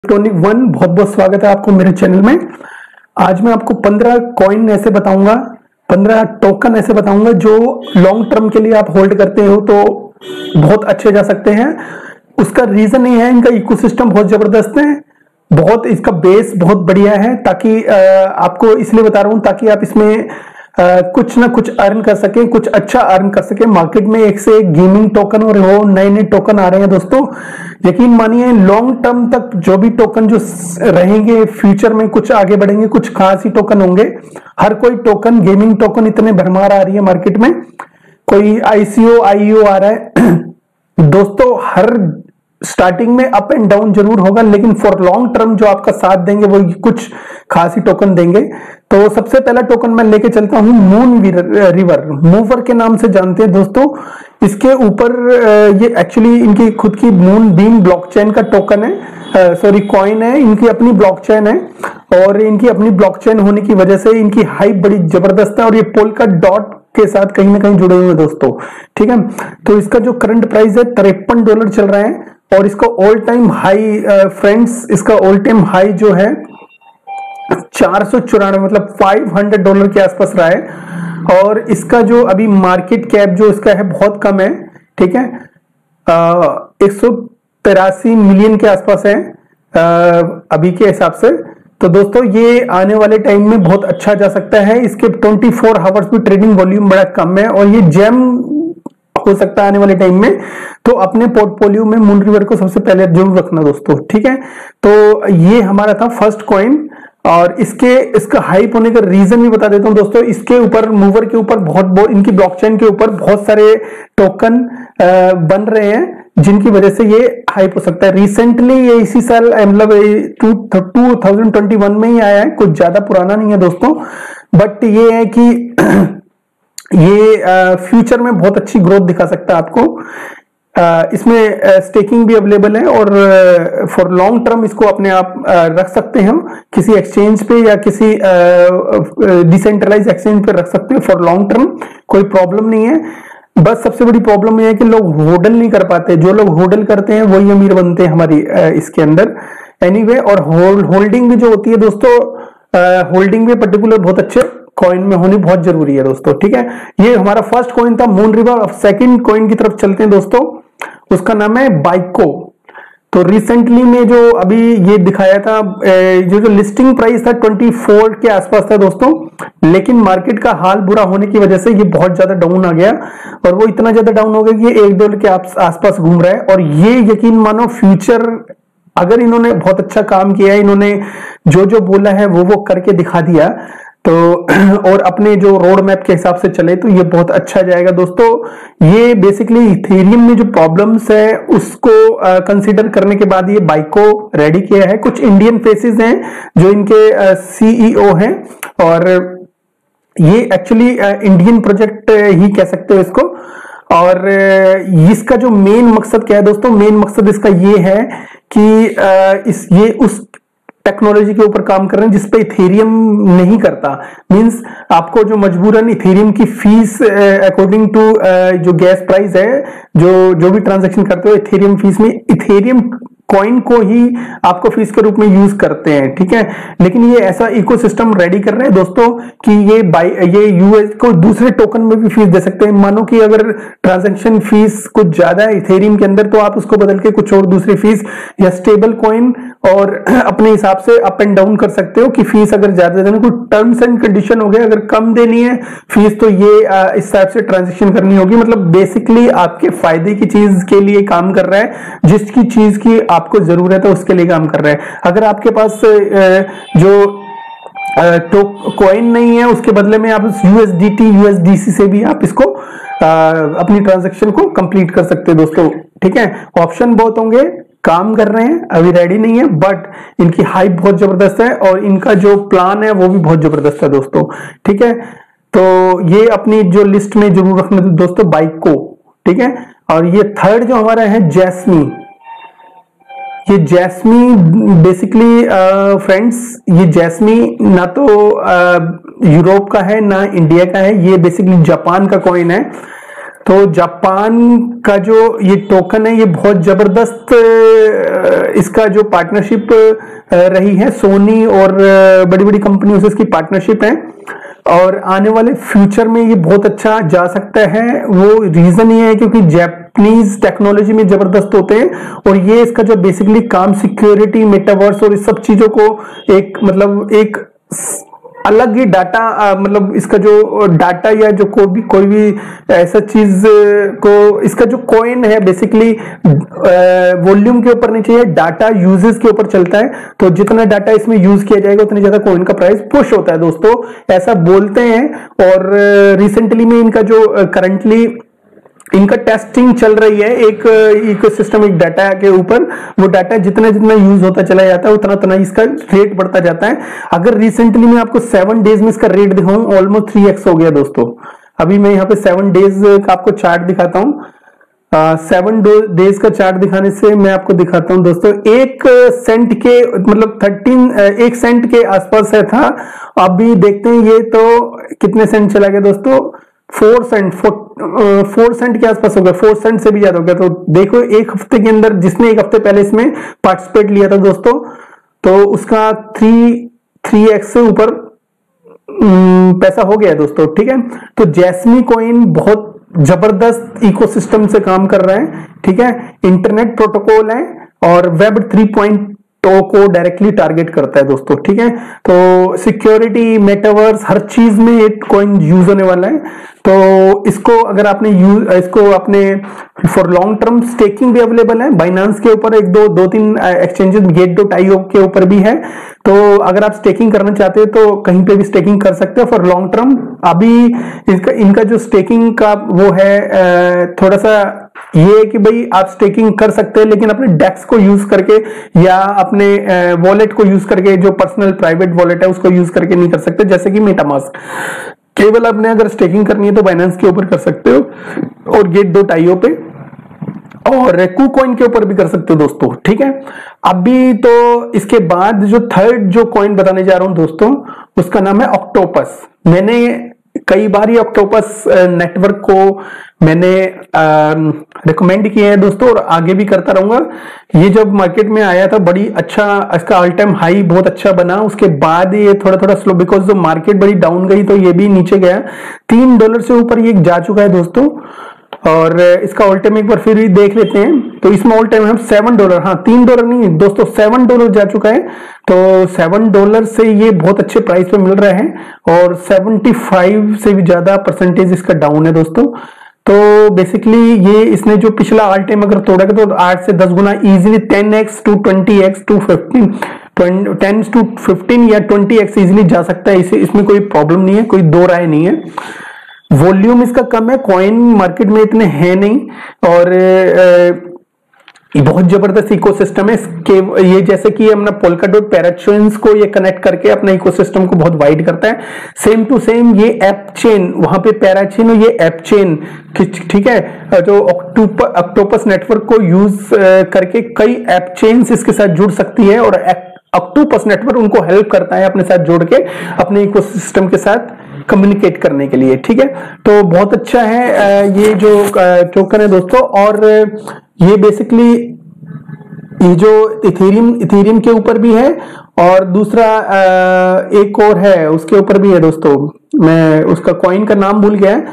Electronic one बहुत बहुत स्वागत है आपको मेरे चैनल में। आज मैं आपको 15 कॉइन ऐसे बताऊंगा, 15 टोकन ऐसे बताऊंगा जो लॉन्ग टर्म के लिए आप होल्ड करते हो तो बहुत अच्छे जा सकते हैं। उसका रीजन ये है, इनका इकोसिस्टम बहुत जबरदस्त है, बहुत इसका बेस बहुत बढ़िया है। ताकि आपको इसलिए बता रहा हूं ताकि आप इसमें कुछ ना कुछ अर्न कर सके, कुछ अच्छा अर्न कर सके। मार्केट में एक से एक गेमिंग टोकन और वो नए नए टोकन आ रहे हैं दोस्तों। यकीन मानिए लॉन्ग टर्म तक जो भी टोकन जो रहेंगे फ्यूचर में कुछ आगे बढ़ेंगे, कुछ खास ही टोकन होंगे। हर कोई टोकन, गेमिंग टोकन इतने भरमार आ रही है मार्केट में, कोई आईसीओ आईईओ आ रहा है दोस्तों। हर स्टार्टिंग में अप एंड डाउन जरूर होगा, लेकिन फॉर लॉन्ग टर्म जो आपका साथ देंगे वो कुछ खास ही टोकन देंगे। तो सबसे पहला टोकन मैं लेके चलता हूं मून रिवर, मूवर के नाम से जानते हैं दोस्तों। इसके ऊपर ये एक्चुअली इनकी खुद की मून बीम ब्लॉकचेन का टोकन है, सॉरी कॉइन है, इनकी अपनी ब्लॉकचेन है। और इनकी अपनी ब्लॉकचेन होने की वजह से इनकी हाइप बड़ी जबरदस्त है और ये पोल्का डॉट के साथ कहीं ना कहीं जुड़े हुए हैं दोस्तों, ठीक है। तो इसका जो करंट प्राइस है $53 चल रहा है और इसका ऑल टाइम हाई फ्रेंड्स, इसका ऑल टाइम हाई जो है 494 मतलब $500 के आसपास रहा है। और इसका जो अभी मार्केट कैप जो इसका है बहुत कम है, ठीक है, 183 मिलियन के आसपास है अभी के हिसाब से। तो दोस्तों ये आने वाले टाइम में बहुत अच्छा जा सकता है। इसके 24 आवर्स भी ट्रेडिंग वॉल्यूम बड़ा कम है और ये जेम हो सकता है आने वाले टाइम में। तो अपने पोर्टफोलियो में मून रिवर को सबसे पहले जरूर रखना दोस्तों, ठीक है। तो ये हमारा था फर्स्ट कॉइन और इसका हाइप होने का रीजन भी बता देता हूं दोस्तों। इसके ऊपर मूवर के ऊपर बहुत इनकी ब्लॉकचेन के ऊपर बहुत सारे टोकन बन रहे हैं जिनकी वजह से ये हाइप हो सकता है। रिसेंटली ये इसी साल मतलब 2021 में ही आया है, कुछ ज्यादा पुराना नहीं है दोस्तों। बट ये है कि ये फ्यूचर में बहुत अच्छी ग्रोथ दिखा सकता है आपको। इसमें स्टेकिंग भी अवेलेबल है और फॉर लॉन्ग टर्म इसको अपने आप रख सकते हैं, किसी एक्सचेंज पे या किसी डिसेंट्रलाइज एक्सचेंज पे रख सकते हैं फॉर लॉन्ग टर्म, कोई प्रॉब्लम नहीं है। बस सबसे बड़ी प्रॉब्लम यह है कि लोग होल्ड नहीं कर पाते, जो लोग होल्ड करते हैं वही अमीर बनते हैं हमारी इसके अंदर एनीवे। और होल्डिंग भी जो होती है दोस्तों, होल्डिंग भी पर्टिकुलर बहुत अच्छे कॉइन में होनी बहुत जरूरी है दोस्तों, ठीक है। ये हमारा फर्स्ट कॉइन था मून रिवर। अब सेकंड कॉइन की तरफ चलते हैं दोस्तों, उसका नाम है बाइको। तो रिसेंटली में जो अभी ये दिखाया था, जो लिस्टिंग प्राइस था 24 के आसपास था दोस्तों, लेकिन मार्केट का हाल बुरा होने की वजह से ये बहुत ज्यादा डाउन आ गया और वो इतना ज्यादा डाउन हो गया कि ये $1 के आसपास घूम रहा है। और ये यकीन मानो फ्यूचर, अगर इन्होंने बहुत अच्छा काम किया है, इन्होंने जो जो बोला है वो करके दिखा दिया तो और अपने जो रोड मैप के हिसाब से चले तो ये बहुत अच्छा जाएगा दोस्तों। ये बेसिकली इथेरियम में जो प्रॉब्लम्स है उसको कंसीडर करने के बाद ये बाइको रेडी किया है। कुछ इंडियन फेसेस हैं जो इनके सीईओ हैं और ये एक्चुअली इंडियन प्रोजेक्ट ही कह सकते हो इसको। और इसका जो मेन मकसद क्या है दोस्तों, मेन मकसद इसका ये है कि ये उस टेक्नोलॉजी के ऊपर काम कर रहे हैं जिसपे इथेरियम नहीं करता। मींस आपको जो मजबूरन इथेरियम की फीस अकॉर्डिंग टू जो गैस प्राइस है, जो भी ट्रांजैक्शन करते हो इथेरियम फीस में, इथेरियम कॉइन को ही आपको फीस के रूप में यूज करते हैं, ठीक है। लेकिन ये ऐसा इकोसिस्टम रेडी कर रहे हैं दोस्तों कि ये यूएस को दूसरे टोकन में भी फीस दे सकते हैं। मानो कि अगर ट्रांजैक्शन फीस कुछ ज्यादा है इथेरियम के अंदर तो आप उसको बदल के कुछ और दूसरी फीस या स्टेबल कॉइन और अपने हिसाब से अप एंड डाउन कर सकते हो कि फीस अगर ज्यादा देना, कोई टर्म्स एंड कंडीशन हो गया, अगर कम देनी है फीस तो ये इस हिसाब से ट्रांजेक्शन करनी होगी। मतलब बेसिकली आपके फायदे की चीज के लिए काम कर रहा है, जिसकी चीज की आपको जरूरत है उसके लिए काम कर रहा है। अगर आपके पास जो तो कॉइन नहीं है उसके बदले में आप यूएसडीटी यूएसडीसी से भी आप इसको अपनी ट्रांजैक्शन को कंप्लीट कर सकते हैं दोस्तों, ठीक है। ऑप्शन बहुत होंगे, काम कर रहे हैं, अभी रेडी नहीं है, बट इनकी हाइप बहुत जबरदस्त है और इनका जो प्लान है वो भी बहुत जबरदस्त है दोस्तों, ठीक है। तो ये अपनी जो लिस्ट में जरूर रखना दोस्तों बाइक को, ठीक है। और ये थर्ड जो हमारा है जैस्मी, ये जैस्मी बेसिकली फ्रेंड्स, ये जैस्मी ना तो यूरोप का है ना इंडिया का है, ये बेसिकली जापान का कॉइन है। तो जापान का जो ये टोकन है ये बहुत जबरदस्त इसका जो पार्टनरशिप रही है, सोनी और बड़ी बड़ी कंपनियों से इसकी पार्टनरशिप है और आने वाले फ्यूचर में ये बहुत अच्छा जा सकता है। वो रीजन ये है क्योंकि जापानीज टेक्नोलॉजी में जबरदस्त होते हैं और ये इसका जो बेसिकली काम सिक्योरिटी, मेटावर्स और इस सब चीजों को एक मतलब एक अलग ही डाटा मतलब इसका जो डाटा या जो कोई भी ऐसा चीज को इसका जो कॉइन है बेसिकली वॉल्यूम के ऊपर नहीं चाहिए, डाटा यूजेस के ऊपर चलता है। तो जितना डाटा इसमें यूज किया जाएगा उतनी ज्यादा कॉइन का प्राइस पुश होता है दोस्तों, ऐसा बोलते हैं। और रिसेंटली में इनका जो करंटली इनका टेस्टिंग चल रही है एक इकोसिस्टम, एक डाटा के ऊपर, वो डाटा जितना जितना यूज होता चला जाता है उतना उतना इसका रेट बढ़ता जाता है। अगर रिसेंटली मैं आपको 7 डेज में इसका रेट दिखाऊं ऑलमोस्ट 3x हो गया दोस्तों। अभी मैं यहाँ पे 7 डेज का आपको चार्ट दिखाता हूँ। 7 डेज का चार्ट दिखाने से मैं आपको दिखाता हूं दोस्तों, 1 सेंट के मतलब 1 सेंट के आसपास है था। अभी देखते हैं ये तो कितने सेंट चला गया दोस्तों, 4 सेंट के आसपास हो गया, 4 सेंट से भी ज्यादा हो गया। तो देखो एक हफ्ते के अंदर जिसने एक हफ्ते पहले इसमें पार्टिसिपेट लिया था दोस्तों, तो उसका 3x से ऊपर पैसा हो गया दोस्तों, ठीक है। तो जैस्मी कॉइन बहुत जबरदस्त इकोसिस्टम से काम कर रहा है, ठीक है। इंटरनेट प्रोटोकॉल है और वेब 3.0 को डायरेक्टली टारगेट करता है दोस्तों, ठीक है। तो सिक्योरिटी, मेटावर्स, हर चीज में ये कॉइन यूज होने वाला है। तो इसको अगर आपने इसको अपने फॉर लॉन्ग टर्म स्टेकिंग भी अवेलेबल है बाइनांस के ऊपर, दो तीन एक्सचेंजेस, Gate.io के ऊपर भी है। तो अगर आप स्टेकिंग करना चाहते हो तो कहीं पे भी स्टेकिंग कर सकते हो फॉर लॉन्ग टर्म। अभी इनका जो स्टेकिंग का वो है थोड़ा सा ये है कि भाई आप स्टेकिंग कर सकते हैं लेकिन अपने डेक्स को यूज करके या अपने वॉलेट को यूज करके, जो पर्सनल प्राइवेट वॉलेट है उसको यूज करके नहीं कर सकते, जैसे कि मेटामास्क। केवल आपने अगर स्टेकिंग करनी है तो बाइनेंस के ऊपर कर सकते हो और Gate.io पे और KuCoin के ऊपर भी कर सकते हो दोस्तों, ठीक है। अभी तो इसके बाद जो थर्ड जो कॉइन बताने जा रहा हूं दोस्तों, उसका नाम है ऑक्टोपस। मैंने कई बार ये ऑक्टोपस नेटवर्क को मैंने रिकमेंड किया है दोस्तों और आगे भी करता रहूंगा। ये जब मार्केट में आया था बड़ी अच्छा, इसका ऑल टाइम हाई बहुत अच्छा बना, उसके बाद ये थोड़ा थोड़ा स्लो, बिकॉज जो मार्केट बड़ी डाउन गई तो ये भी नीचे गया। $3 से ऊपर ये जा चुका है दोस्तों और इसका ऑल टाइम एक बार फिर देख लेते हैं। तो इसमें ऑल टाइम हम $7, हाँ $3 नहीं दोस्तों, $7 जा चुका है। तो $7 से ये बहुत अच्छे प्राइस पे मिल रहा है और 75 से भी ज्यादा परसेंटेज इसका डाउन है दोस्तों। तो बेसिकली ये इसने जो पिछला ऑल टाइम अगर तोड़ेगा तो 8 से 10 गुना easily 10x to 20x to 10 to 15 या 20x इजीली जा सकता है। इसमें कोई प्रॉब्लम नहीं है, कोई दो राय नहीं है। वॉल्यूम इसका कम है, कॉइन मार्केट में इतने हैं नहीं और ये बहुत जबरदस्त इकोसिस्टम है। ये जैसे कि अपना पोल्काडॉट पैराचेन्स को ये कनेक्ट करके अपना इकोसिस्टम को बहुत वाइड करता है। सेम टू सेम ये ऐप चेन, वहां पे पैराचेन और ये ऐप चेन, ठीक है। जो ऑक्टोपस नेटवर्क को यूज करके कई ऐप चेन्स इसके साथ जुड़ सकती है और ऑक्टोपस नेटवर्क उनको हेल्प करता है अपने साथ जोड़ के अपने इकोसिस्टम के साथ कम्युनिकेट करने के लिए, ठीक है। तो बहुत अच्छा है ये जो टोकन है दोस्तों। और ये बेसिकली ये जो इथेरियम के ऊपर भी है और दूसरा एक और है उसके ऊपर भी है दोस्तों, मैं उसका कॉइन का नाम भूल गया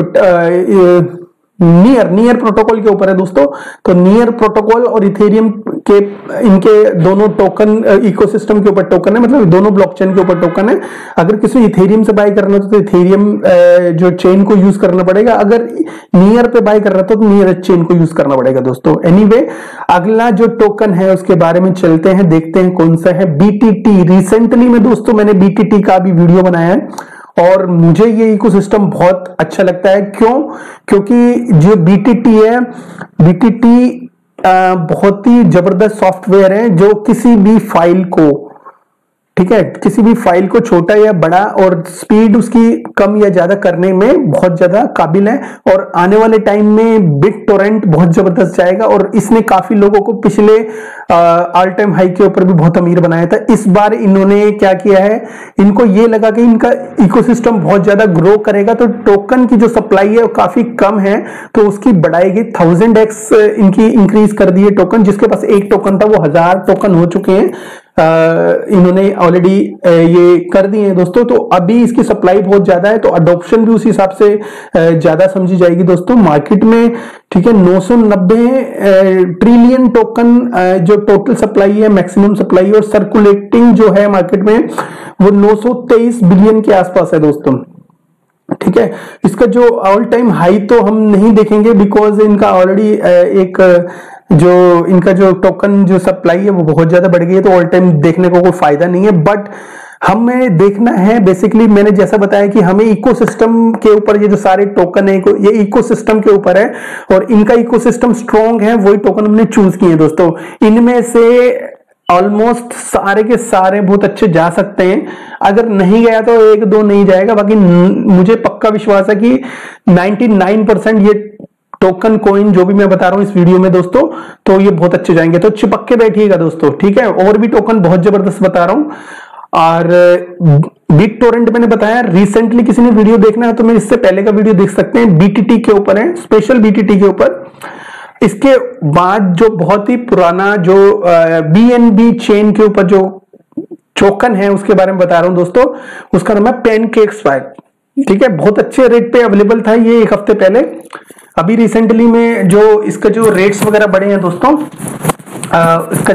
है, नियर प्रोटोकॉल के ऊपर है दोस्तों। तो नियर प्रोटोकॉल और इथेरियम के इनके दोनों टोकन इकोसिस्टम के ऊपर टोकन है, मतलब दोनों ब्लॉकचेन के ऊपर टोकन है। अगर किसी इथेरियम से बाय करना तो इथेरियम जो चेन को यूज करना पड़ेगा, अगर नियर पे बाय कर रहा तो नियर चेन को यूज करना पड़ेगा दोस्तों। एनीवे अगला जो टोकन है उसके बारे में चलते हैं, देखते हैं कौन सा है, BTT। रिसेंटली में दोस्तों मैंने BTT का भी वीडियो बनाया है और मुझे ये इकोसिस्टम बहुत अच्छा लगता है। क्यों? क्योंकि जो BTT है, BTT बहुत ही जबरदस्त सॉफ्टवेयर है जो किसी भी फाइल को, ठीक है, किसी भी फाइल को छोटा या बड़ा और स्पीड उसकी कम या ज्यादा करने में बहुत ज्यादा काबिल है, और आने वाले टाइम में बिट टोरेंट बहुत जबरदस्त जाएगा। और इसने काफी लोगों को पिछले ऑल टाइम हाई के ऊपर भी बहुत अमीर बनाया था। इस बार इन्होंने क्या किया है, इनको ये लगा कि इनका इकोसिस्टम बहुत ज्यादा ग्रो करेगा, तो टोकन की जो सप्लाई है वो काफी कम है, तो उसकी बढ़ाएगी। 1000x इनकी इंक्रीज कर दी है टोकन, जिसके पास एक टोकन था वो 1000 टोकन हो चुके हैं। इन्होंने ऑलरेडी ये कर दिए हैं दोस्तों। तो अभी इसकी सप्लाई बहुत ज्यादा है, तो अडॉप्शन भी उस हिसाब से ज्यादा समझी जाएगी दोस्तों मार्केट में। ठीक है, 990 ट्रिलियन टोकन जो टोटल सप्लाई है, मैक्सिमम सप्लाई, और सर्कुलेटिंग जो है मार्केट में वो 923 बिलियन के आसपास है दोस्तों। ठीक है, इसका जो ऑल टाइम हाई तो हम नहीं देखेंगे, बिकॉज इनका ऑलरेडी एक जो इनका जो टोकन जो सप्लाई है वो बहुत ज्यादा बढ़ गई है, तो ऑल टाइम देखने को कोई फायदा नहीं है। बट हमें देखना है, बेसिकली मैंने जैसा बताया कि हमें इकोसिस्टम के ऊपर, ये जो सारे टोकन है ये इकोसिस्टम के ऊपर है, और इनका इकोसिस्टम स्ट्रॉन्ग है, वही टोकन हमने चूज किए हैं दोस्तों। इनमें से ऑलमोस्ट सारे के सारे बहुत अच्छे जा सकते हैं, अगर नहीं गया तो एक दो नहीं जाएगा, बाकी मुझे पक्का विश्वास है कि 99% ये टोकन कॉइन जो भी मैं बता रहा हूं इस वीडियो में दोस्तों, तो ये बहुत अच्छे जाएंगे। तो चिपक के बैठिएगा दोस्तों, ठीक है। और भी टोकन बहुत जबरदस्त बता रहा हूं। और बिट टोरेंट मैंने बताया, रिसेंटली किसी ने वीडियो देखना है तो मैं इससे पहले का वीडियो देख सकते हैं, बीटीटी के ऊपर है, स्पेशल बीटीटी के ऊपर। इसके बाद जो बहुत ही पुराना जो बीएनबी चेन के ऊपर जो टोकन है उसके बारे में बता रहा हूं दोस्तों, उसका नाम है पैनकेक स्वैप। ठीक है, बहुत अच्छे रेट पे अवेलेबल था ये एक हफ्ते पहले। अभी रिसेंटली में जो इसका जो रेट्स वगैरह बढ़े हैं दोस्तों, इसका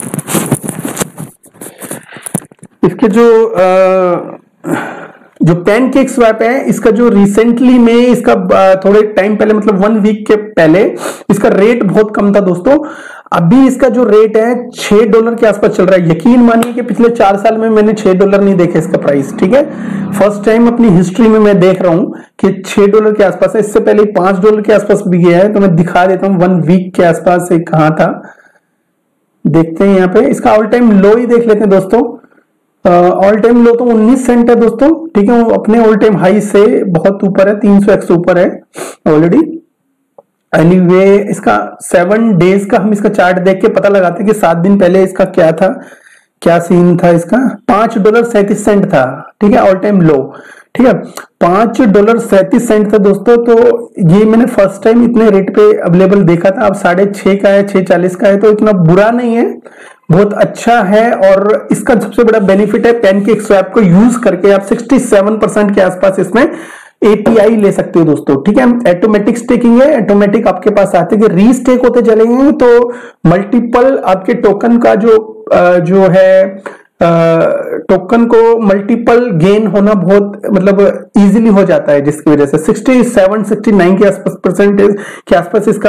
जो पैनकेक स्वैप है, इसका जो रिसेंटली में इसका थोड़े टाइम पहले, मतलब 1 वीक के पहले इसका रेट बहुत कम था दोस्तों। अभी इसका जो रेट है $6 के आसपास चल रहा है। यकीन मानिए कि पिछले 4 साल में मैंने $6 नहीं देखे इसका प्राइस। ठीक है, फर्स्ट टाइम अपनी हिस्ट्री में मैं देख रहा हूं कि $6 के आसपास है। इससे पहले $5 के आसपास भी गया है, तो मैं दिखा देता हूं 1 वीक के आसपास से कहां था। देखते हैं यहाँ पे, इसका ऑल टाइम लो ही देख लेते हैं दोस्तों। ऑल टाइम लो तो 19 सेंट है दोस्तों। ठीक है, वो अपने ऑल टाइम हाई से बहुत ऊपर है, 300x ऊपर है ऑलरेडी। एनीवे, इसका 7 डेज का हम इसका चार्ट देख के पता लगाते हैं कि 7 दिन पहले इसका क्या था, क्या सीन था इसका। $5.37 था। ठीक है, ऑल टाइम लो। ठीक है, $5.37 था दोस्तों। तो ये मैंने फर्स्ट टाइम इतने रेट पे अवेलेबल देखा था। अब 6.5 का है, 6.40 का है, तो इतना बुरा नहीं है, बहुत अच्छा है। और इसका सबसे बड़ा बेनिफिट है, पैनकेक स्वैप को यूज करके आप 67% के आसपास इसमें एपीआई ले सकते हो दोस्तों। ठीक है, ऑटोमेटिक स्टेकिंग है, ऑटोमेटिक आपके पास आते कि रीस्टेक होते चलेंगे, तो मल्टीपल आपके टोकन का जो है टोकन को मल्टीपल गेन होना बहुत मतलब इजीली हो जाता है, जिसकी वजह से 67-69 के आसपास परसेंटेज के आसपास इसका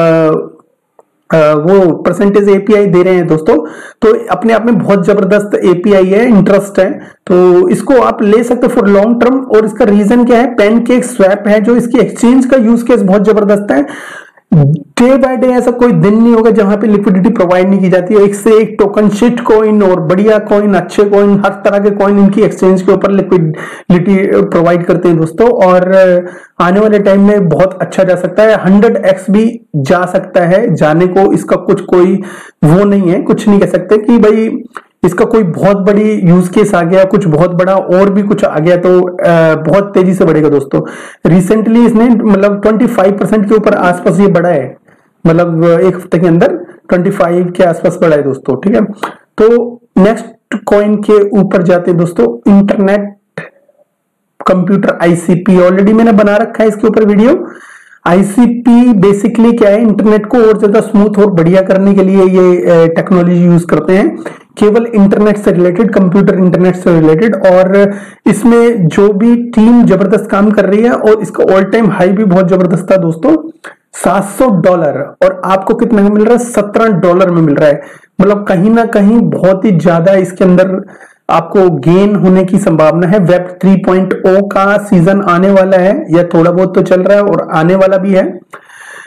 वो परसेंटेज एपीआई दे रहे हैं दोस्तों। तो अपने आप में बहुत जबरदस्त एपीआई है, इंटरेस्ट है, तो इसको आप ले सकते हो फॉर लॉन्ग टर्म। और इसका रीजन क्या है, पैनकेक स्वैप है, जो इसकी एक्सचेंज का यूज केस बहुत जबरदस्त है। डे बाय डे ऐसा कोई दिन नहीं होगा जहां पे लिक्विडिटी प्रोवाइड नहीं की जाती है। एक से एक टोकन, शिट कॉइन और बढ़िया कॉइन, अच्छे कॉइन, हर तरह के कॉइन इनकी एक्सचेंज के ऊपर लिक्विडिटी प्रोवाइड करते हैं दोस्तों। और आने वाले टाइम में बहुत अच्छा जा सकता है, 100x भी जा सकता है। जाने को इसका कुछ कोई वो नहीं है, कुछ नहीं कह सकते कि भाई इसका कोई बहुत बड़ी यूज केस आ गया, कुछ बहुत बड़ा और भी कुछ आ गया तो बहुत तेजी से बढ़ेगा दोस्तों। रिसेंटली इसने मतलब 25% के ऊपर आसपास ये बढ़ा है, मतलब एक हफ्ते के अंदर 25 के आसपास बढ़ा है दोस्तों। ठीक है, तो नेक्स्ट कॉइन के ऊपर जाते हैं दोस्तों, इंटरनेट कंप्यूटर आईसीपी। ऑलरेडी मैंने बना रखा है इसके ऊपर वीडियो। आईसीपी बेसिकली क्या है, इंटरनेट को और ज्यादा स्मूथ और बढ़िया करने के लिए ये टेक्नोलॉजी यूज करते हैं, केवल इंटरनेट से रिलेटेड, कंप्यूटर इंटरनेट से रिलेटेड। और इसमें जो भी टीम जबरदस्त काम कर रही है, और इसका ऑल टाइम हाई भी बहुत जबरदस्त था दोस्तों, $700। और आपको कितने में मिल रहा है, $17 में मिल रहा है। मतलब कहीं ना कहीं बहुत ही ज्यादा इसके अंदर आपको गेन होने की संभावना है। वेब 3.0 का सीजन आने वाला है, या थोड़ा बहुत तो चल रहा है और आने वाला भी है।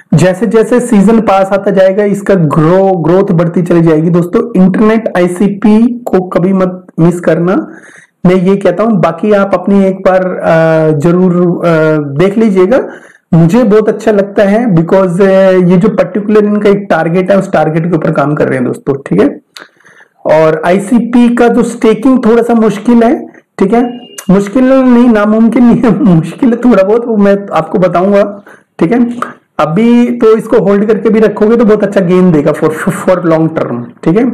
जैसे जैसे सीजन पास आता जाएगा इसका ग्रोथ बढ़ती चली जाएगी दोस्तों। इंटरनेट आईसीपी को कभी मत मिस करना, मैं ये कहता हूं। बाकी आप अपनी एक बार जरूर देख लीजिएगा। मुझे बहुत अच्छा लगता है बिकॉज ये जो पर्टिकुलर इनका एक टारगेट है उस टारगेट के ऊपर काम कर रहे हैं दोस्तों, ठीक है। और आईसीपी का जो स्टेकिंग थोड़ा सा मुश्किल है, ठीक है, मुश्किल नहीं, नामुमकिन नहीं है, मुश्किल है थोड़ा बहुत, वो मैं आपको बताऊंगा, ठीक है। अभी तो इसको होल्ड करके भी रखोगे तो बहुत अच्छा गेन देगा फॉर लॉन्ग टर्म, ठीक है।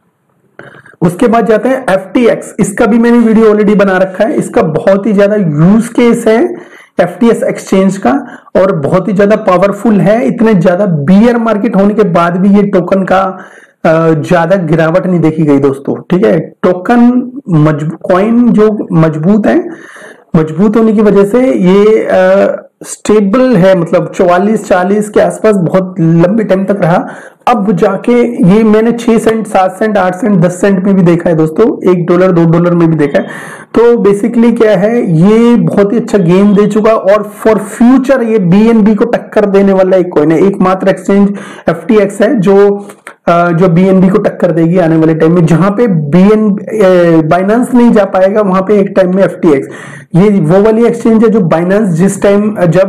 उसके बाद जाते हैं एफटीएक्स। इसका भी मैंने वीडियो ऑलरेडी बना रखा है। इसका बहुत ही ज्यादा यूज केस है एफटीएक्स एक्सचेंज का और बहुत ही ज्यादा पावरफुल है। इतने ज्यादा बियर मार्केट होने के बाद भी ये टोकन का ज्यादा गिरावट नहीं देखी गई दोस्तों, ठीक है। टोकन कॉइन जो मजबूत है, मजबूत होने की वजह से ये स्टेबल है, मतलब 44-40 के आसपास बहुत लंबे टाइम तक रहा। अब जाके ये मैंने 6 सेंट, 7 सेंट, 8 सेंट, 10 सेंट में भी देखा है दोस्तों, $1, $2 में भी देखा है। तो बेसिकली क्या है, ये बहुत ही अच्छा गेन दे चुका और फॉर फ्यूचर ये बीएनबी को टक्कर देने वाला एक कॉइन है। एकमात्र एक्सचेंज एफटीएक्स है जो बीएनबी को टक्कर देगी आने वाले टाइम में। जहां पे बाइनेंस नहीं जा पाएगा वहां पे एक टाइम में एफटीएक्स, ये वो वाली एक्सचेंज है जो बाइनेंस जिस टाइम जब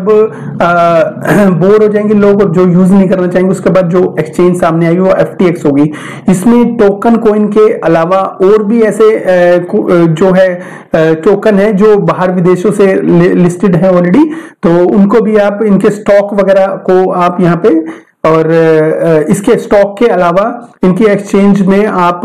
बोर हो जाएंगे लोग और जो यूज नहीं करना चाहेंगे उसके बाद जो एक्सचेंज सामने आएगी वो एफटीएक्स होगी। इसमें टोकन कॉइन के अलावा और भी ऐसे जो है टोकन है जो बाहर विदेशों से लिस्टेड है ऑलरेडी, तो उनको भी आप इनके स्टॉक वगैरह को आप यहाँ पे, और इसके स्टॉक के अलावा इनकी एक्सचेंज में आप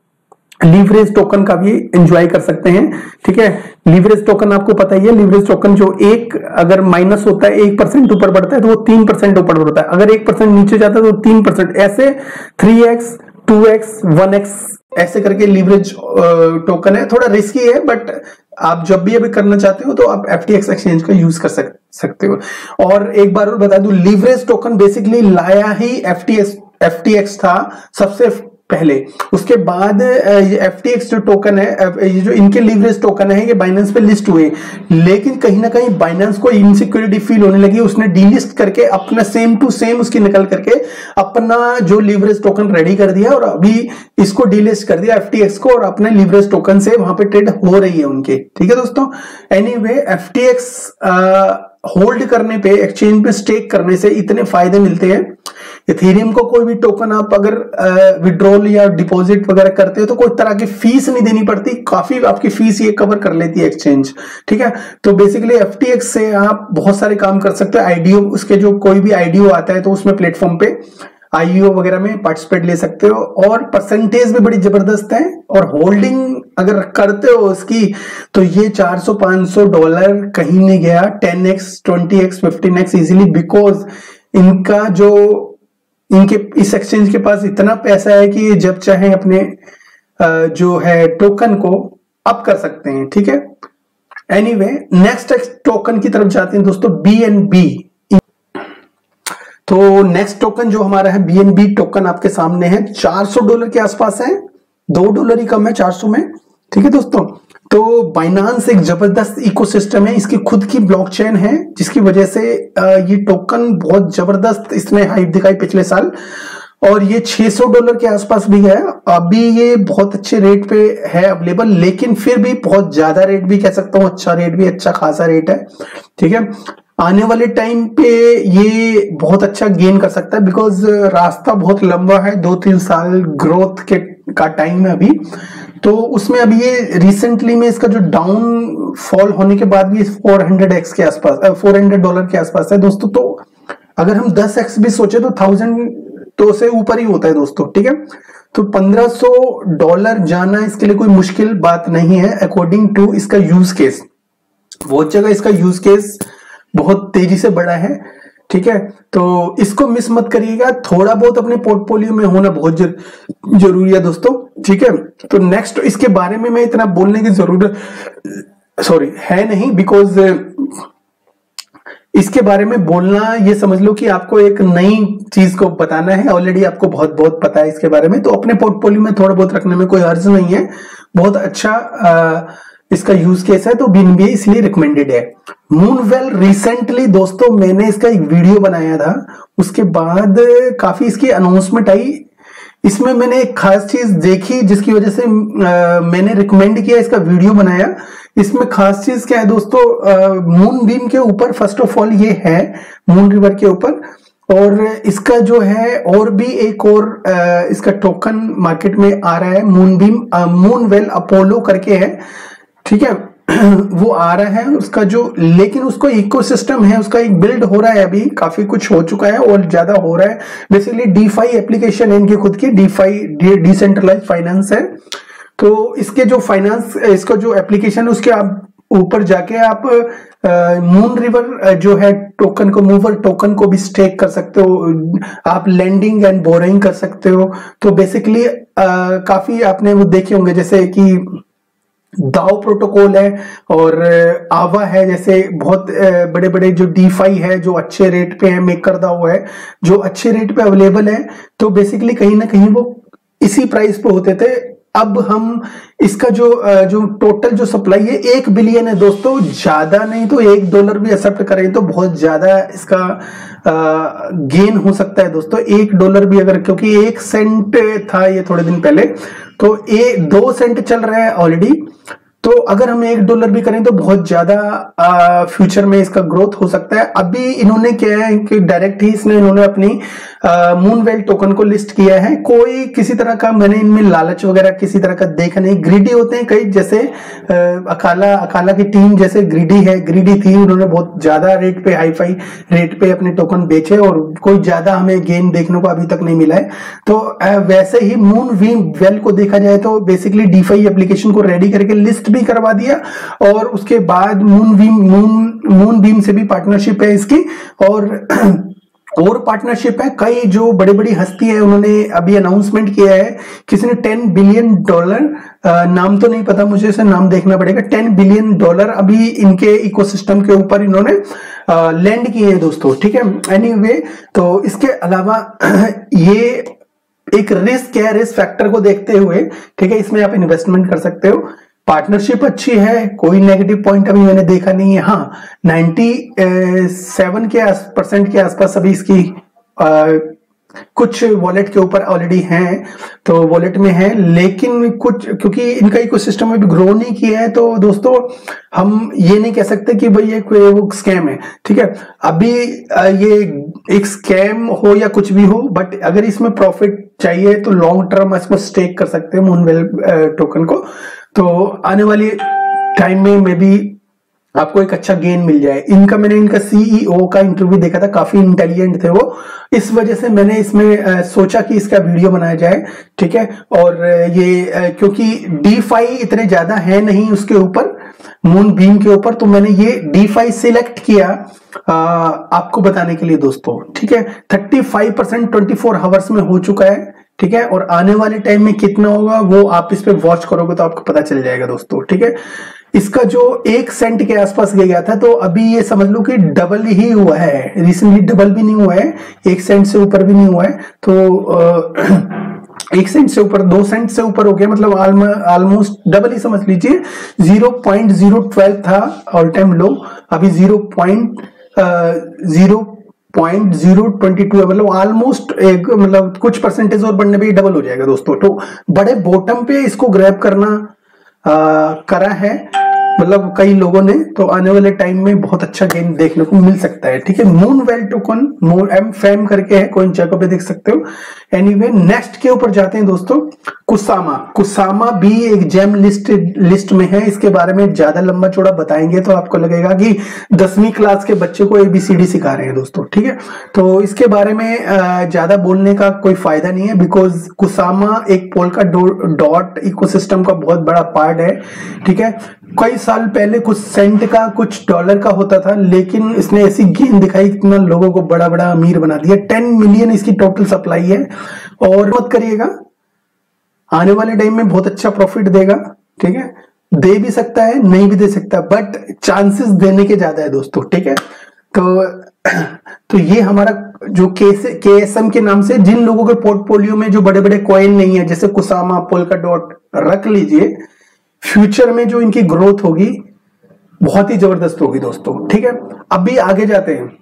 लीवरेज टोकन का भी एंजॉय कर सकते हैं, ठीक है। लीवरेज टोकन आपको पता ही है, लीवरेज टोकन जो एक अगर माइनस होता है 1% ऊपर बढ़ता है तो वो 3% ऊपर बढ़ता है, अगर 1% नीचे जाता है तो 3%, ऐसे 3x 2x 1x ऐसे करके लीवरेज टोकन है। थोड़ा रिस्की है बट आप जब भी अभी करना चाहते हो तो आप एफटीएक्स एक्सचेंज का यूज कर सकते हो। और एक बार और बता दूं, लीवरेज टोकन बेसिकली लाया ही एफटीएक्स था सबसे पहले। उसके बाद ये एफटीएक्स जो टोकन है, ये जो इनके लीवरेज टोकन है, ये बाइनेंस पे लिस्ट हुए, लेकिन कहीं ना कहीं बाइनेंस को इनसिक्योरिटी फील होने लगी, उसने डीलिस्ट करके अपना सेम टू सेम उसकी नकल करके अपना जो लीवरेज टोकन रेडी कर दिया और अभी इसको डीलिस्ट कर दिया एफटीएक्स को, और अपने लीवरेज टोकन से वहां पे ट्रेड हो रही है उनके, ठीक है दोस्तों। एनीवे एफटीएक्स होल्ड करने पे, एक्सचेंज पे स्टेक करने से इतने फायदे मिलते हैं। इथेरियम को कोई भी टोकन आप अगर विड्रॉल या डिपॉजिट वगैरह करते हो तो कोई तरह की फीस नहीं देनी पड़ती, काफी आपकी फीस ये कवर कर लेती है एक्सचेंज, ठीक है। तो बेसिकली एफटीएक्स से आप बहुत सारे काम कर सकते हो। आईडीओ, उसके जो कोई भी आईडीओ आता है तो उसमें प्लेटफॉर्म पे आईओ वगैरह में पार्टिसिपेट ले सकते हो और परसेंटेज भी बड़ी जबरदस्त है। और होल्डिंग अगर करते हो उसकी तो ये $400-500 कहीं नहीं गया, 10x 20x 15x easily, because इनका जो इनके इस एक्सचेंज के पास इतना पैसा है कि जब चाहे अपने जो है टोकन को अप कर सकते हैं, ठीक है। एनीवे नेक्स्ट टोकन की तरफ जाते हैं दोस्तों, बीएनबी। तो नेक्स्ट टोकन जो हमारा है बीएनबी टोकन आपके सामने है, $400 के आसपास है, $2 ही कम है 400 में, ठीक है दोस्तों। तो बाइनांस एक जबरदस्त इकोसिस्टम है, इसकी खुद की ब्लॉकचेन है जिसकी वजह से ये टोकन बहुत जबरदस्त इसने हाइप दिखाई पिछले साल, और ये $600 के आसपास भी है। अभी ये बहुत अच्छे रेट पे है अवेलेबल, लेकिन फिर भी बहुत ज्यादा रेट भी कह सकता हूँ, अच्छा रेट भी, अच्छा खासा रेट है, ठीक है। आने वाले टाइम पे ये बहुत अच्छा गेन कर सकता है बिकॉज रास्ता बहुत लंबा है, 2-3 साल ग्रोथ का टाइम है अभी। तो उसमें अभी ये रिसेंटली में इसका जो डाउन फॉल होने के बाद भी $400 के आसपास, $400 के आसपास है दोस्तों। तो अगर हम 10x भी सोचे तो 1000 तो से ऊपर ही होता है दोस्तों, ठीक है। तो $1500 जाना इसके लिए कोई मुश्किल बात नहीं है अकॉर्डिंग टू इसका यूज केस। बहुत जगह इसका यूज केस बहुत तेजी से बढ़ा है, ठीक है। तो इसको मिस मत करिएगा, थोड़ा बहुत अपने पोर्टफोलियो में होना बहुत जरूरी है दोस्तों, ठीक है। तो नेक्स्ट इसके बारे में मैं इतना बोलने की जरूरत है नहीं, बिकॉज इसके बारे में बोलना ये समझ लो कि आपको एक नई चीज को बताना है, ऑलरेडी आपको बहुत बहुत पता है इसके बारे में। तो अपने पोर्टफोलियो में थोड़ा बहुत रखने में कोई हर्ज नहीं है, बहुत अच्छा इसका यूज केस है, तो बीएनबी इसलिए रिकमेंडेड है। मूनवेल रिसेंटली दोस्तों मैंने इसका एक वीडियो बनाया था, उसके बाद काफी इसकी अनाउंसमेंट आई। इसमें मैंने एक खास चीज देखी जिसकी वजह से मैंने रिकमेंड किया, इसका वीडियो बनाया। इसमें खास चीज क्या है दोस्तों, मून बीम के ऊपर फर्स्ट ऑफ ऑल ये है मून रिवर के ऊपर, और इसका जो है और भी एक और इसका टोकन मार्केट में आ रहा है, मून बीम मूनवेल अपोलो करके है, ठीक है। वो आ रहा है उसका जो, लेकिन उसको इकोसिस्टम है, उसका एक बिल्ड हो रहा है, अभी काफी कुछ हो चुका है और ज्यादा हो रहा है। बेसिकली डीफाई एप्लीकेशन है इनकी खुद की, डीफाई डिसेंट्रलाइज फाइनेंस है। तो इसके जो फाइनेंस, इसका जो एप्लीकेशन है उसके आप ऊपर जाके आप मून रिवर जो है टोकन को, मूवर टोकन को भी स्टेक कर सकते हो, आप लेंडिंग एंड बोरिंग कर सकते हो। तो बेसिकली काफी आपने वो देखे होंगे, जैसे कि दाओ प्रोटोकॉल है और आवा है, जैसे बहुत बड़े बड़े जो डीफाई है जो अच्छे रेट पे है, मेकर दाओ है जो अच्छे रेट पे अवेलेबल है। तो बेसिकली कहीं ना कहीं वो इसी प्राइस पे होते थे। अब हम इसका जो टोटल जो सप्लाई है 1 बिलियन है दोस्तों, ज्यादा नहीं तो $1 भी एक्सेप्ट करें तो बहुत ज्यादा इसका गेन हो सकता है दोस्तों। $1 भी अगर, क्योंकि 1 सेंट था ये थोड़े दिन पहले, तो 2 सेंट चल रहा है ऑलरेडी। तो अगर हम $1 भी करें तो बहुत ज्यादा फ्यूचर में इसका ग्रोथ हो सकता है। अभी इन्होंने क्या है कि डायरेक्ट ही इन्होंने अपनी मूनवेल टोकन को लिस्ट किया है। कोई किसी तरह का मैंने इनमें लालच वगैरह किसी तरह का देखा नहीं। ग्रीडी होते हैं कई, जैसे अकाला की टीम जैसे ग्रीडी थी, उन्होंने बहुत ज्यादा रेट पे, हाई फाई रेट पे अपने टोकन बेचे और कोई ज्यादा हमें गेन देखने को अभी तक नहीं मिला है। तो वैसे ही मूनवेल को देखा जाए तो बेसिकली डीफाई एप्लीकेशन को रेडी करके लिस्ट भी करवा दिया, और उसके बाद मून बीम से भी पार्टनरशिप है इसकी, और पार्टनरशिप है। कई जो बड़ी बड़ी हस्ती है उन्होंने अभी अनाउंसमेंट किया है, किसी ने $10 बिलियन, नाम तो नहीं पता मुझे, इसे नाम देखना पड़ेगा, $10 बिलियन अभी इनके इकोसिस्टम के ऊपर इन्होंने लैंड किए हैं दोस्तों, ठीक है। एनीवे, तो इसके अलावा ये एक रिस्क है, रिस्क फैक्टर को देखते हुए, ठीक है, इसमें आप इन्वेस्टमेंट कर सकते हो। पार्टनरशिप अच्छी है, कोई नेगेटिव पॉइंट अभी मैंने देखा नहीं है। हाँ, 97% के आसपास अभी इसकी कुछ वॉलेट के ऊपर ऑलरेडी हैं, तो वॉलेट में है, लेकिन कुछ क्योंकि इनका इकोसिस्टम में भी ग्रो नहीं किया है, तो दोस्तों हम ये नहीं कह सकते कि भाई ये कोई वो स्कैम है, ठीक है। अभी ये एक स्कैम हो या कुछ भी हो, बट अगर इसमें प्रॉफिट चाहिए तो लॉन्ग टर्म इसको स्टेक कर सकते हैं मूनवेल टोकन को। तो आने वाली टाइम में मे बी आपको एक अच्छा गेन मिल जाए। मैंने इनका सीईओ का इंटरव्यू देखा था, काफी इंटेलिजेंट थे वो, इस वजह से मैंने इसमें सोचा कि इसका वीडियो बनाया जाए, ठीक है। और ये क्योंकि डीफाई इतने ज्यादा है नहीं उसके ऊपर, मून बीम के ऊपर, तो मैंने ये डीफाई सिलेक्ट किया आपको बताने के लिए दोस्तों, ठीक है। 35% 24 आवर्स में हो चुका है, ठीक है, और आने वाले टाइम में कितना होगा वो आप इस पे वॉच करोगे तो आपको पता चल जाएगा दोस्तों, ठीक है। इसका जो 1 सेंट के आसपास गया था, तो अभी ये समझ लो कि डबल ही हुआ है, रिसेंटली डबल भी नहीं हुआ है, 1 सेंट से ऊपर भी नहीं हुआ है, तो 1 सेंट से ऊपर 2 सेंट से ऊपर हो गया, मतलब ऑलमोस्ट डबल ही समझ लीजिए। 0.012 था ऑल टाइम लो, अभी 0.022 है, मतलब ऑलमोस्ट एक, मतलब कुछ परसेंटेज और बढ़ने पे डबल हो जाएगा दोस्तों। तो बड़े बॉटम पे इसको ग्रैब करना करा है मतलब कई लोगों ने, तो आने वाले टाइम में बहुत अच्छा गेन देखने को मिल सकता है, ठीक है। मूनवेल टोकन एम फैम करके है, कोई जगह पे देख सकते हो। एनीवे, नेक्स्ट के ऊपर जाते हैं दोस्तों। कुसामा भी एक जेम लिस्ट में है। इसके बारे में ज्यादा लंबा चौड़ा बताएंगे तो आपको लगेगा कि 10वीं क्लास के बच्चे को ABCD सिखा रहे हैं दोस्तों, ठीक है। तो इसके बारे में ज्यादा बोलने का कोई फायदा नहीं है, बिकॉज कुसामा एक पोल्का डॉट इकोसिस्टम का बहुत बड़ा पार्ट है, ठीक है। कई साल पहले कुछ सेंट का कुछ डॉलर का होता था, लेकिन इसने ऐसी गेन दिखाई, इतना लोगों को बड़ा बड़ा अमीर बना दिया। 10 मिलियन इसकी टोटल सप्लाई है, और मत करिएगा, आने वाले टाइम में बहुत अच्छा प्रॉफिट देगा, ठीक है। दे भी सकता है, नहीं भी दे सकता, बट चांसेस देने के ज्यादा है दोस्तों, ठीक है। तो ये हमारा जो KSM के नाम से, जिन लोगों के पोर्टफोलियो में जो बड़े बड़े कॉइन नहीं है, जैसे कुसामा, पोल्का डॉट रख लीजिए, फ्यूचर में जो इनकी ग्रोथ होगी बहुत ही जबरदस्त होगी दोस्तों। ठीक है, अभी आगे जाते हैं।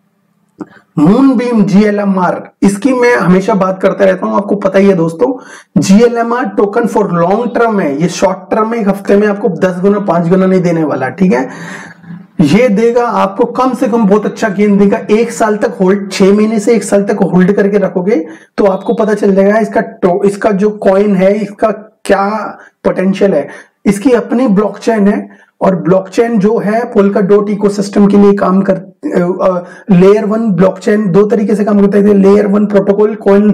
मूनबीम GLMR, इसकी मैं हमेशा बात करता रहता हूं, आपको पता ही है दोस्तों। GLMR token for long term है, ये शॉर्ट टर्म में एक हफ्ते में आपको 10 गुना 5 गुना नहीं देने वाला। ठीक है, ये देगा आपको कम से कम बहुत अच्छा गेन देगा। 1 साल तक होल्ड, 6 महीने से 1 साल तक होल्ड करके रखोगे तो आपको पता चल जाएगा इसका जो कॉइन है इसका क्या पोटेंशियल है। इसकी अपनी ब्लॉकचेन है, और ब्लॉकचेन जो है पोल्का डॉट इकोसिस्टम के लिए काम कर लेयर 1 ब्लॉकचेन 2 तरीके से काम करता है। लेयर 1 प्रोटोकॉल कॉइन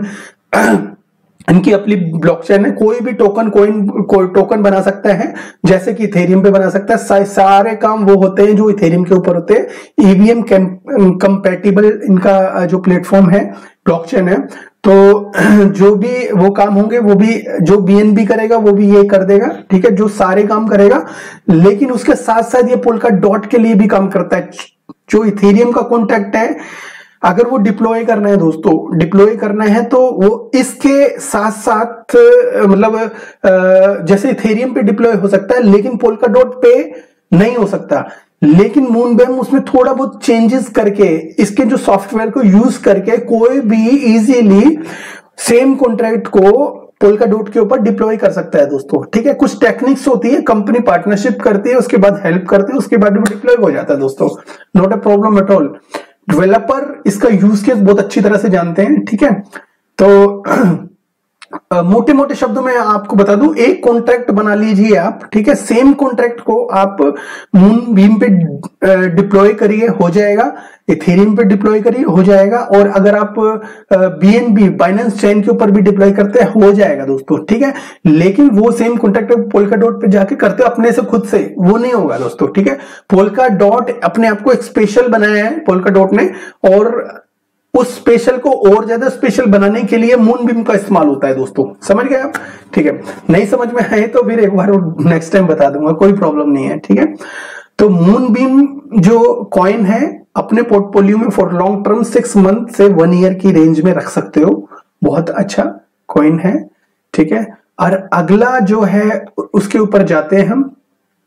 इनकी अपनी ब्लॉकचेन है, कोई भी टोकन बना सकता है, जैसे कि इथेरियम पे बना सकता है। सारे काम वो होते हैं जो इथेरियम के ऊपर होते हैं। ईवीएम कंपैटिबल इनका जो प्लेटफॉर्म है, ब्लॉकचेन है, तो जो भी वो काम होंगे वो भी जो बीएनबी करेगा वो भी ये कर देगा। ठीक है, जो सारे काम करेगा, लेकिन उसके साथ साथ ये पोल्का डॉट के लिए भी काम करता है। जो इथेरियम का कॉन्ट्रैक्ट है, अगर वो डिप्लॉय करना है दोस्तों, डिप्लॉय करना है तो वो इसके साथ साथ मतलब जैसे इथेरियम पे डिप्लॉय हो सकता है लेकिन पोल्का डॉट पे नहीं हो सकता। लेकिन मूनबीम उसमें थोड़ा बहुत चेंजेस करके, इसके जो सॉफ्टवेयर को यूज करके कोई भी इजीली सेम कॉन्ट्रैक्ट को पोल्का डॉट के ऊपर डिप्लॉय कर सकता है दोस्तों। ठीक है, कुछ टेक्निक्स होती है, कंपनी पार्टनरशिप करती है, उसके बाद हेल्प करती है, उसके बाद वो डिप्लॉय हो जाता है दोस्तों। Not a problem at all. Developer इसका यूज केस बहुत अच्छी तरह से जानते हैं। ठीक है, तो मोटे मोटे शब्दों में आपको बता दूं, एक कॉन्ट्रैक्ट बना लीजिए आप। ठीक है, सेम कॉन्ट्रैक्ट को आप मूनबीम पे डिप्लॉय करिए, हो जाएगा। इथेरियम पे डिप्लॉय करिए, हो जाएगा। और अगर आप बीएनबी बाइनेंस चेन के ऊपर भी डिप्लॉय करते हैं, हो जाएगा दोस्तों। ठीक है, लेकिन वो सेम कॉन्ट्रैक्ट पोल्का डॉट पे जाके करते हो अपने से खुद से, वो नहीं होगा दोस्तों। ठीक है, पोल्का डॉट अपने आप को एक स्पेशल बनाया है पोल्का डॉट ने, और उस स्पेशल को और ज्यादा स्पेशल बनाने के लिए मूनबीम का इस्तेमाल होता है दोस्तों। समझ गए आप? ठीक है, नहीं समझ में आए तो फिर एक बार नेक्स्ट टाइम बता दूंगा, कोई प्रॉब्लम नहीं है। ठीक है, तो मूनबीम जो कॉइन है अपने पोर्टफोलियो में फॉर लॉन्ग टर्म 6 मंथ से 1 ईयर की रेंज में रख सकते हो। बहुत अच्छा कॉइन है। ठीक है, और अगला जो है उसके ऊपर जाते हैं हम,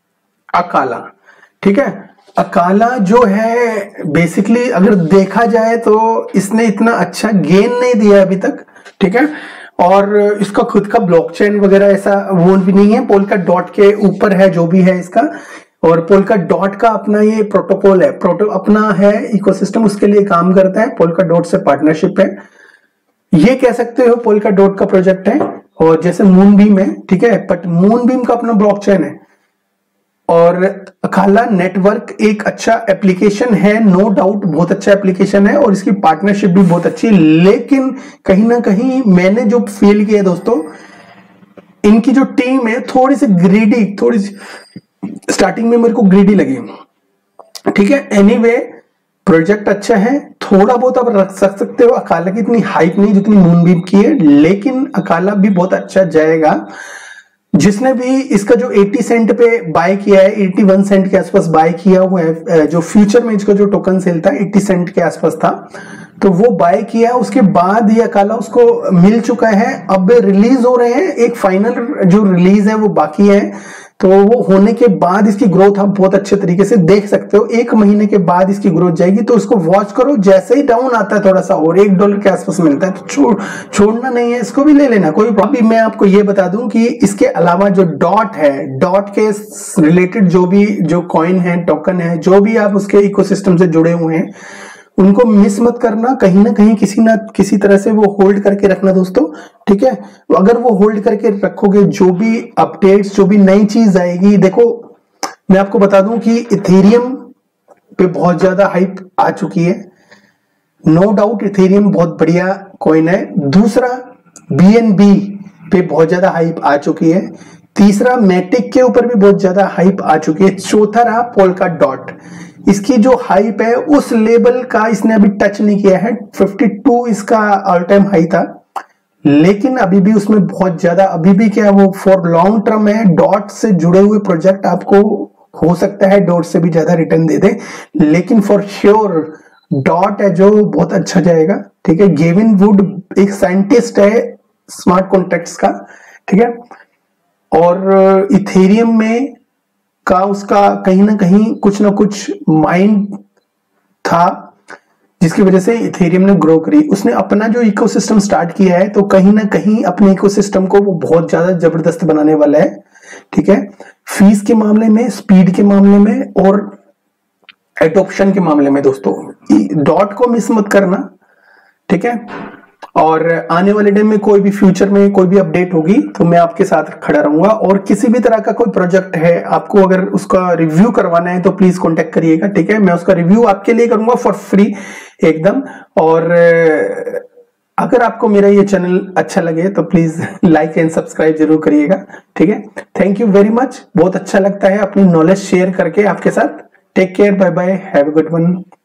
अकाला। ठीक है, अकाला जो है बेसिकली अगर देखा जाए तो इसने इतना अच्छा गेन नहीं दिया अभी तक। ठीक है, और इसका खुद का ब्लॉकचेन वगैरह ऐसा वो भी नहीं है, पोल्का डॉट के ऊपर है जो भी है इसका। और पोल्का डॉट का अपना ये प्रोटोकॉल है, अपना है इकोसिस्टम, उसके लिए काम करता है। पोल्का डॉट से पार्टनरशिप है, ये कह सकते हो पोल्का डॉट का प्रोजेक्ट है। और जैसे मूनबीम है, ठीक है, बट मूनबीम का अपना ब्लॉकचेन है। और अकाला नेटवर्क एक अच्छा एप्लीकेशन है, नो डाउट बहुत अच्छा एप्लीकेशन है, और इसकी पार्टनरशिप भी बहुत अच्छी है। लेकिन कहीं ना कहीं मैंने जो फील किया दोस्तों, इनकी जो टीम है थोड़ी सी ग्रीडी, थोड़ी सी स्टार्टिंग में मेरे को ग्रीडी लगी। ठीक है, एनीवे प्रोजेक्ट अच्छा है, थोड़ा बहुत आप रख सकते हो। अकाला की इतनी हाइप नहीं जितनी मूनबीम की है, लेकिन अकाला भी बहुत अच्छा जाएगा। जिसने भी इसका जो 80 सेंट पे बाय किया है, 81 सेंट के आसपास बाय किया हुआ है, जो फ्यूचर में इसका जो टोकन सेल था 80 सेंट के आसपास था, तो वो बाय किया। उसके बाद ये अकाला उसको मिल चुका है। अब रिलीज हो रहे हैं, एक फाइनल जो रिलीज है वो बाकी है, तो वो होने के बाद इसकी ग्रोथ आप बहुत अच्छे तरीके से देख सकते हो। 1 महीने के बाद इसकी ग्रोथ जाएगी, तो इसको वॉच करो। जैसे ही डाउन आता है थोड़ा सा और $1 के आसपास मिलता है तो छोड़ना नहीं है, इसको भी ले लेना, कोई प्रॉब्लम। मैं आपको ये बता दूं कि इसके अलावा जो डॉट है, डॉट के रिलेटेड जो भी जो कॉइन है, टोकन है, जो भी आप उसके इकोसिस्टम से जुड़े हुए हैं, उनको मिस मत करना। कहीं ना कहीं किसी ना किसी तरह से वो होल्ड करके रखना दोस्तों। ठीक है, अगर वो होल्ड करके रखोगे, जो भी अपडेट्स, जो भी नई चीज आएगी, देखो मैं आपको बता दूं कि इथेरियम पे बहुत ज्यादा हाइप आ चुकी है। नो डाउट इथेरियम बहुत बढ़िया कॉइन है। दूसरा, बीएनबी पे बहुत ज्यादा हाइप आ चुकी है। तीसरा, मैटिक के ऊपर भी बहुत ज्यादा हाइप आ चुकी है। चौथा रहा पोल्का डॉट। इसकी जो हाइप है उस लेवल का इसने अभी टच नहीं किया है। 52 इसका ऑल टाइम हाई था, लेकिन अभी भी उसमें बहुत ज्यादा, अभी भी क्या वो फॉर लॉन्ग टर्म है। डॉट से जुड़े हुए प्रोजेक्ट आपको हो सकता है डॉट से भी ज्यादा रिटर्न दे दे, लेकिन फॉर श्योर डॉट है जो बहुत अच्छा जाएगा। ठीक है, गेविन वुड एक साइंटिस्ट है स्मार्ट कॉन्ट्रैक्ट्स का। ठीक है, और इथेरियम में का उसका कहीं ना कहीं कुछ ना कुछ माइंड था जिसकी वजह से इथेरियम ने ग्रो करी। उसने अपना जो इकोसिस्टम स्टार्ट किया है तो कहीं ना कहीं अपने इकोसिस्टम को वो बहुत ज्यादा जबरदस्त बनाने वाला है, ठीक है, फीस के मामले में, स्पीड के मामले में और एडॉप्शन के मामले में। दोस्तों डॉट को मिस मत करना, ठीक है, और आने वाले टाइम में कोई भी फ्यूचर में कोई भी अपडेट होगी तो मैं आपके साथ खड़ा रहूंगा। और किसी भी तरह का कोई प्रोजेक्ट है, आपको अगर उसका रिव्यू करवाना है तो प्लीज कांटेक्ट करिएगा, ठीक है, मैं उसका रिव्यू आपके लिए करूंगा फॉर फ्री एकदम। और अगर आपको मेरा ये चैनल अच्छा लगे तो प्लीज लाइक एंड सब्सक्राइब जरूर करिएगा, ठीक है। थैंक यू वेरी मच, बहुत अच्छा लगता है अपनी नॉलेज शेयर करके आपके साथ। Take care, bye bye, have a good one.